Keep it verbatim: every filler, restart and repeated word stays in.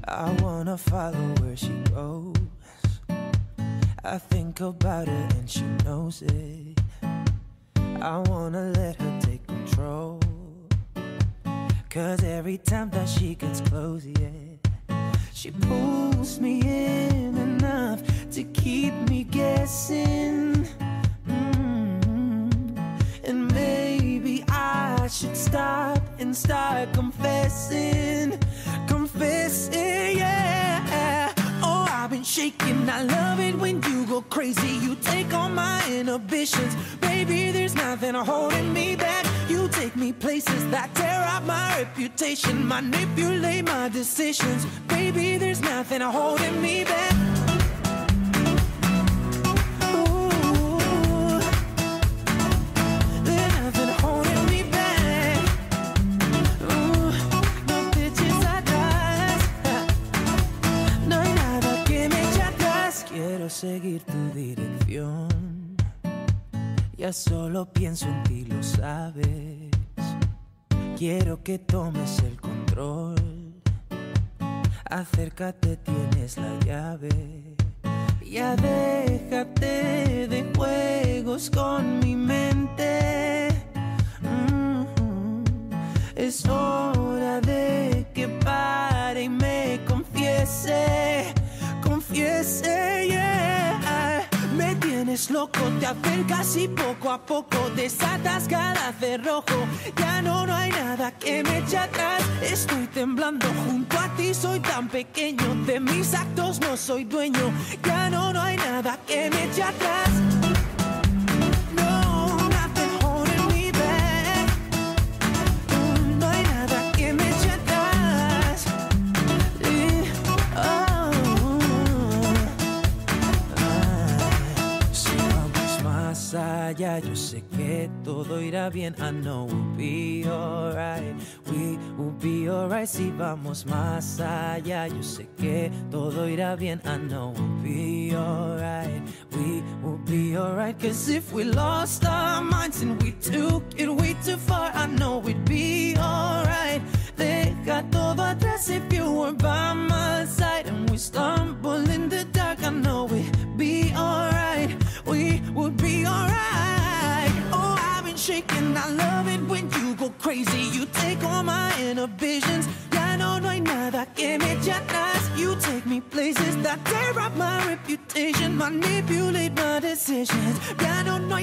I wanna follow where she goes. I think about her and she knows it. I wanna let her take control, 'cause every time that she gets close, yeah, she pulls me in enough to keep me guessing. Mm-hmm. And maybe I should stop and start confessing. Confessing, yeah. Oh, I've been shaking. I love it when you go crazy. You take all my inhibitions. Baby, there's nothing holding me back. You take me places that tear up my reputation, manipulate my decisions. Baby, there's nothing holding me back. Ooh, there's nothing holding me back. Ooh, no ditches atrás. No hay nada que me eche atrás. Quiero seguir tu dirección. Ya solo pienso en ti, lo sabes. Quiero que tomes el control. Acércate, tienes la llave. Ya déjate de juegos con mi mente. Mm-hmm. Es hora de que pare y me confiese. Confiese, yeah. Me tienes loco, te acercas y poco a poco desatas cada cerrojo. Ya no, no hay nada que me eche atrás. Estoy temblando junto a ti, soy tan pequeño. De mis actos no soy dueño. Ya no, no hay nada que me eche atrás. No, nothing holding me back. No hay nada que me eche atrás. Eh, oh. Más allá, yo sé que todo irá bien. I know we'll be alright. We will be alright. Si vamos más allá, yo sé que todo irá bien. I know we'll be alright. We will be alright. 'Cause if we lost our minds and we took it way too far, I know we'd be alright. Deja todo atrás if you were by my side and we stumble in the dark. I know we'd be alright. We would be alright. Oh, I've been shaking. I love it when you go crazy. You take all my inhibitions. Ya no, no hay nada que me eche atrás. You take me places that tear up my reputation, manipulate my decisions. Ya no, no hay